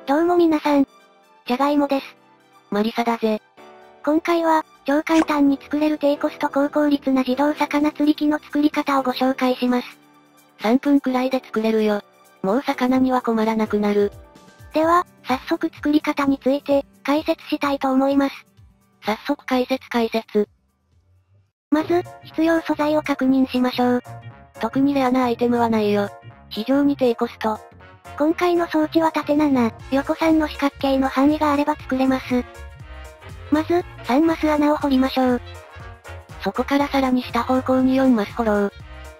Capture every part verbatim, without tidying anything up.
どうも皆さん。じゃがいもです。 マリサだぜ。 今回は、超簡単に作れる低コスト高効率な自動魚釣り機の作り方をご紹介します。 さんぷんくらいで作れるよ。もう魚には困らなくなる。 では、早速作り方について、解説したいと思います。 早速解説解説。 まず、必要素材を確認しましょう。 特にレアなアイテムはないよ。非常に低コスト。 今回の装置は縦なな、横さんの四角形の範囲があれば作れます。まず、さんマス穴を掘りましょう。 そこからさらに下方向によんマス掘ろう。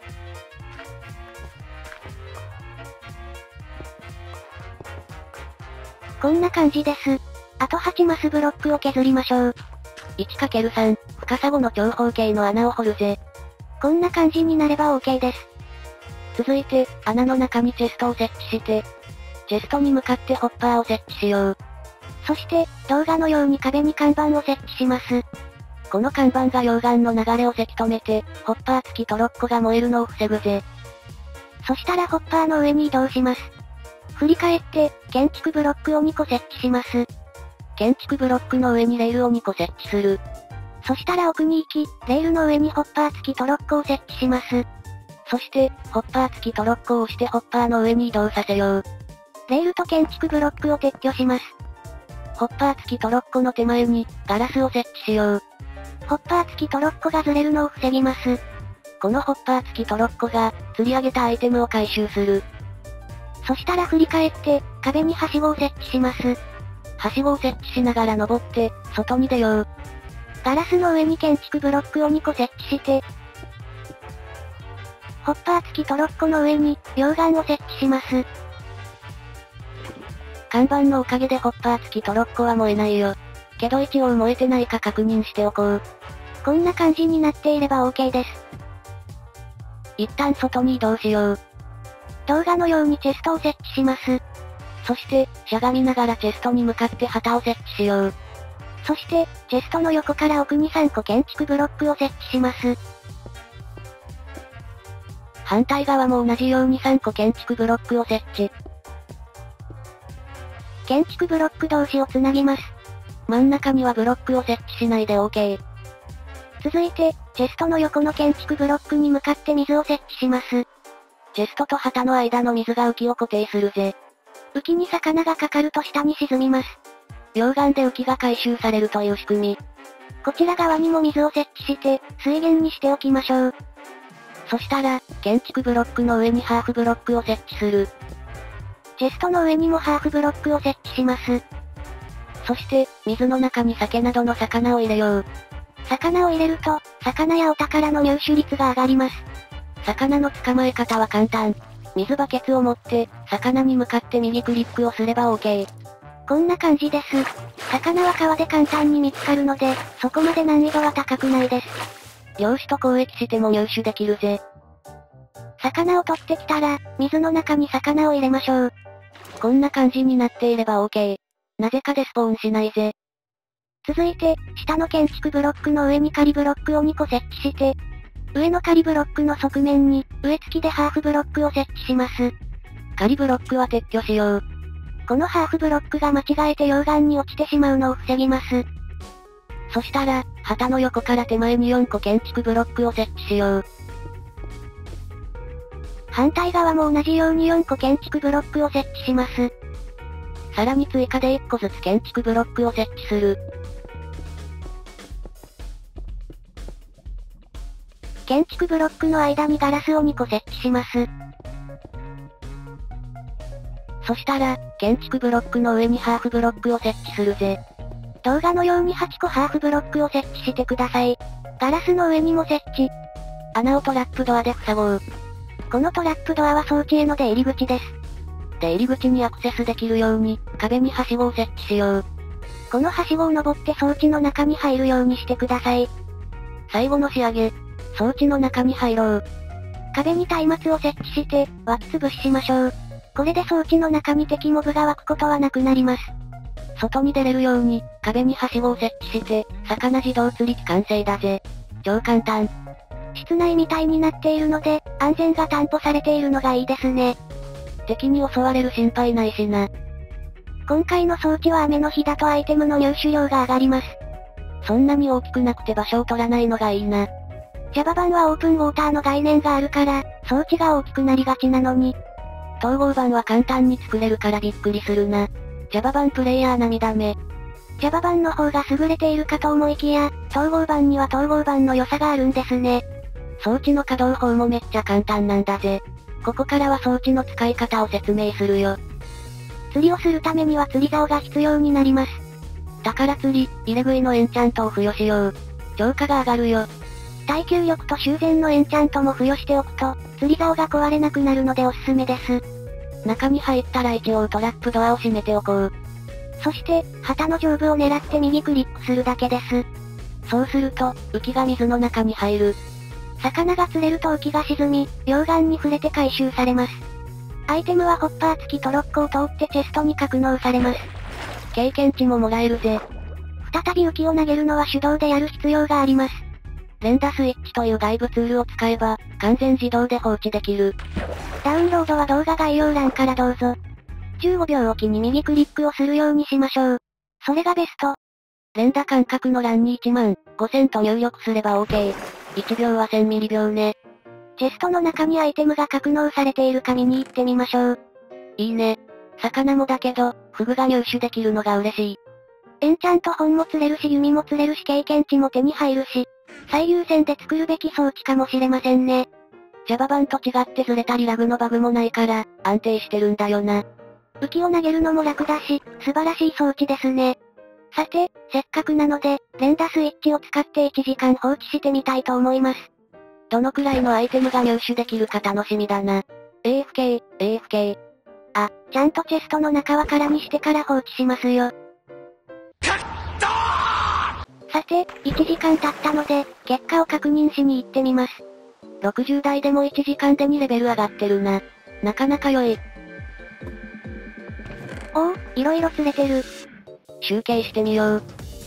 こんな感じです。あとはちマスブロックを削りましょう。 いちかけるさん、深さごの長方形の穴を掘るぜ。 こんな感じになれば OK です。 続いて、穴の中にチェストを設置して、チェストに向かってホッパーを設置しよう。 そして、動画のように壁に看板を設置します。 この看板が溶岩の流れをせき止めて、ホッパー付きトロッコが燃えるのを防ぐぜ。 そしたらホッパーの上に移動します。振り返って、建築ブロックをにこ設置します。 建築ブロックの上にレールをにこ設置する。 そしたら奥に行き、レールの上にホッパー付きトロッコを設置します。 そして、ホッパー付きトロッコを押してホッパーの上に移動させよう。 レールと建築ブロックを撤去します。 ホッパー付きトロッコの手前に、ガラスを設置しよう。 ホッパー付きトロッコがずれるのを防ぎます。 このホッパー付きトロッコが、釣り上げたアイテムを回収する。 そしたら振り返って、壁にはしごを設置します。 はしごを設置しながら登って、外に出よう。 ガラスの上に建築ブロックをにこ設置して、ホッパー付きトロッコの上に、溶岩を設置します。 看板のおかげでホッパー付きトロッコは燃えないよ。けど一応燃えてないか確認しておこう。 こんな感じになっていれば OK です。 一旦外に移動しよう。 動画のようにチェストを設置します。 そして、しゃがみながらチェストに向かって旗を設置しよう。 そして、チェストの横から奥にさんこ建築ブロックを設置します。 反対側も同じようにさんこ建築ブロックを設置。 建築ブロック同士をつなぎます。 真ん中にはブロックを設置しないで OK。 続いて、チェストの横の建築ブロックに向かって水を設置します。 チェストと旗の間の水が浮きを固定するぜ。 浮きに魚がかかると下に沈みます。 溶岩で浮きが回収されるという仕組み。 こちら側にも水を設置して、水源にしておきましょう。 そしたら、建築ブロックの上にハーフブロックを設置する。 チェストの上にもハーフブロックを設置します。 そして、水の中に鮭などの魚を入れよう。 魚を入れると、魚やお宝の入手率が上がります。 魚の捕まえ方は簡単。水バケツを持って、魚に向かって右クリックをすれば OK。 こんな感じです。魚は川で簡単に見つかるので、そこまで難易度は高くないです。 漁師と交易しても入手できるぜ。 魚を取ってきたら、水の中に魚を入れましょう。 こんな感じになっていれば OK。なぜかでスポーンしないぜ。 続いて、下の建築ブロックの上に仮ブロックをにこ設置して、上の仮ブロックの側面に、上付きでハーフブロックを設置します。 仮ブロックは撤去しよう。 このハーフブロックが間違えて溶岩に落ちてしまうのを防ぎます。 そしたら、旗の横から手前によんこ建築ブロックを設置しよう。 反対側も同じようによんこ建築ブロックを設置します。 さらに追加でいっこずつ建築ブロックを設置する。 建築ブロックの間にガラスをにこ設置します。 そしたら、建築ブロックの上にハーフブロックを設置するぜ。 動画のようにはちこハーフブロックを設置してください。ガラスの上にも設置。 穴をトラップドアで塞ごう。 このトラップドアは装置への出入り口です。 出入り口にアクセスできるように、壁にはしごを設置しよう。 このはしごを登って装置の中に入るようにしてください。 最後の仕上げ。装置の中に入ろう。 壁に松明を設置して、湧き潰ししましょう。これで装置の中に敵モブが湧くことはなくなります。 外に出れるように、壁にはしごを設置して、魚自動釣り機完成だぜ。超簡単。 室内みたいになっているので、安全が担保されているのがいいですね。 敵に襲われる心配ないしな。 今回の装置は雨の日だとアイテムの入手量が上がります。 そんなに大きくなくて場所を取らないのがいいな。 Java 版はオープンウォーターの概念があるから、装置が大きくなりがちなのに。 統合版は簡単に作れるからびっくりするな。Java 版プレイヤー並みだめ。 Java 版の方が優れているかと思いきや、統合版には統合版の良さがあるんですね。 装置の稼働法もめっちゃ簡単なんだぜ。ここからは装置の使い方を説明するよ。 釣りをするためには釣り竿が必要になります。 宝釣り、入れ食いのエンチャントを付与しよう。超過が上がるよ。 耐久力と修繕のエンチャントも付与しておくと、釣り竿が壊れなくなるのでおすすめです。 中に入ったら一応トラップドアを閉めておこう。 そして、旗の上部を狙って右クリックするだけです。 そうすると、浮きが水の中に入る。 魚が釣れると浮きが沈み、溶岩に触れて回収されます。アイテムはホッパー付きトロッコを通ってチェストに格納されます。 経験値ももらえるぜ。 再び浮きを投げるのは手動でやる必要があります。 連打スイッチという外部ツールを使えば、完全自動で放置できる。 ダウンロードは動画概要欄からどうぞ。じゅうごびょうおきに右クリックをするようにしましょう。それがベスト。 連打間隔の欄にいちまんごせんと入力すれば OK。いちびょうはせんミリ秒ね。 チェストの中にアイテムが格納されているか見に行ってみましょう。 いいね。魚もだけど、フグが入手できるのが嬉しい。 エンチャント本も釣れるし弓も釣れるし経験値も手に入るし、最優先で作るべき装置かもしれませんね。 Java 版と違ってずれたりラグのバグもないから、安定してるんだよな。 浮きを投げるのも楽だし、素晴らしい装置ですね。さて、せっかくなので、連打スイッチを使っていちじかん放置してみたいと思います。 どのくらいのアイテムが入手できるか楽しみだな。エーエフケー、エーエフケー。 あ、ちゃんとチェストの中は空にしてから放置しますよ。さて、いちじかん経ったので、結果を確認しに行ってみます。 ろくじゅう台でもいちじかんでにレベル上がってるな。なかなか良い。 おお、いろいろ釣れてる。 集計してみよう。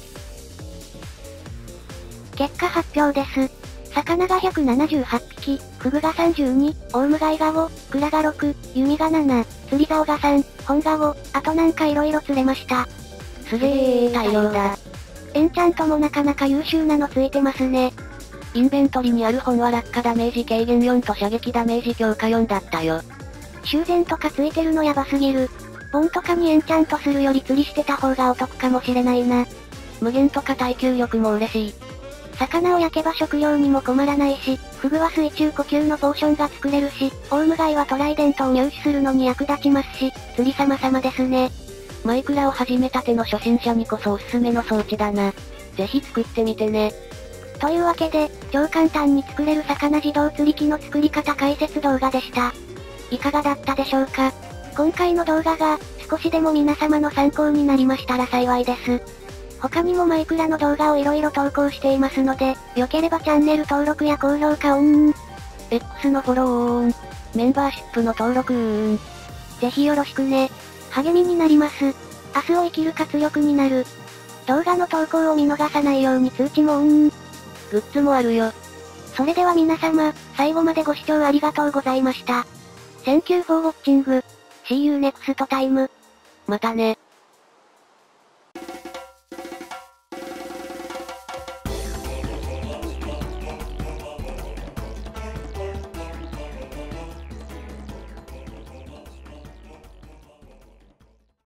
結果発表です。魚がひゃくななじゅうはちぴき、フグがさんじゅうに、オウムガイがご、クラがろく、弓がなな、釣り竿がさん、本がご、あとなんかいろいろ釣れました。 すげー大量だ。 エンチャントもなかなか優秀なのついてますね。 インベントリにある本は落下ダメージ軽減よんと射撃ダメージ強化よんだったよ。 修繕とかついてるのやばすぎる。ボンとかにエンチャントするより釣りしてた方がお得かもしれないな。 無限とか耐久力も嬉しい。 魚を焼けば食料にも困らないし、フグは水中呼吸のポーションが作れるし、オウムガイはトライデントを入手するのに役立ちますし、釣り様々ですね。 マイクラを始めたての初心者にこそおすすめの装置だな。ぜひ作ってみてね。 というわけで、超簡単に作れる魚自動釣り機の作り方解説動画でした。いかがだったでしょうか？今回の動画が、少しでも皆様の参考になりましたら幸いです。他にもマイクラの動画を色々投稿していますので、良ければチャンネル登録や高評価オン。 X のフォローオン。メンバーシップの登録ーん。 ぜひよろしくね。励みになります。明日を生きる活力になる。動画の投稿を見逃さないように通知もオン。 グッズもあるよ。 それでは皆様、最後までご視聴ありがとうございました。Thank you for watching. See you next time. またね。